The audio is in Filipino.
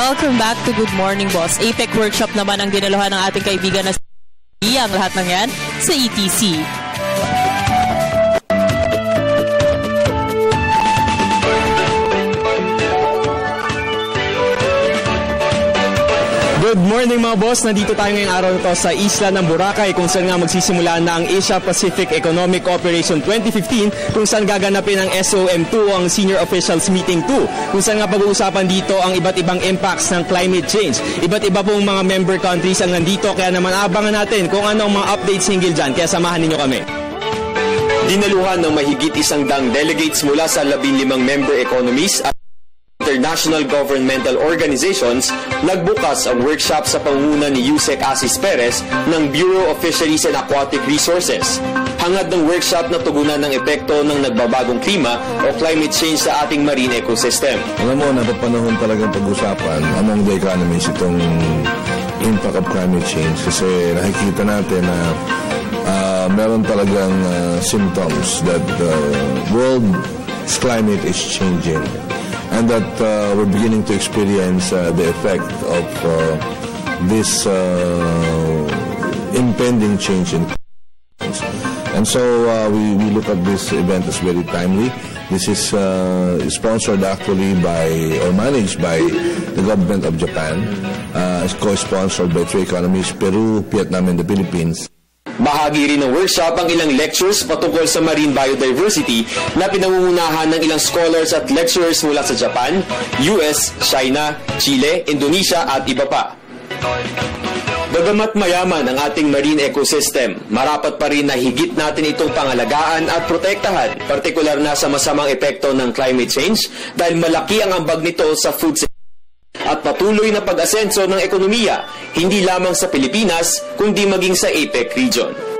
Welcome back to Good Morning Boss. APEC workshop naman ang dinaluhan ng ating kaibigan na ang lahat ng yan sa ETC. Good morning mga boss, nandito tayo ngayong araw nito sa isla ng Boracay kung saan nga magsisimula na ang Asia Pacific Economic Cooperation 2015 kung saan gaganapin ang SOM2 ang Senior Officials Meeting 2 kung saan nga pag-uusapan dito ang iba't ibang impacts ng climate change. Iba't iba pong mga member countries ang nandito kaya naman abangan natin kung ano ang mga updates hinggil dyan kaya samahan ninyo kami. Dinaluhan ng mahigit 100 delegates mula sa 15 member economies at international governmental organizations, nagbukas ang workshop sa pangunguna ni Yusek Asis Perez ng Bureau of Fisheries and Aquatic Resources. Hangad ng workshop na tugunan ng epekto ng nagbabagong klima o climate change sa ating marine ecosystem. Alam mo, napapanahon talagang pag-usapan among the economies itong impact of climate change kasi nakikita natin na meron talagang symptoms that the world's climate is changing. And that we're beginning to experience the effect of this impending change in climate. And so we look at this event as very timely. This is sponsored actually by or managed by the government of Japan. It's co-sponsored by three economies, Peru, Vietnam, and the Philippines. Bahagi rin ng workshop ang ilang lectures patungkol sa marine biodiversity na pinangungunahan ng ilang scholars at lecturers mula sa Japan, US, China, Chile, Indonesia at iba pa. Bagamat mayaman ang ating marine ecosystem, marapat pa rin na higit natin itong pangalagaan at protektahan, partikular na sa masamang epekto ng climate change dahil malaki ang ambag nito sa food security at patuloy na pag-asenso ng ekonomiya, hindi lamang sa Pilipinas, kundi maging sa APEC region.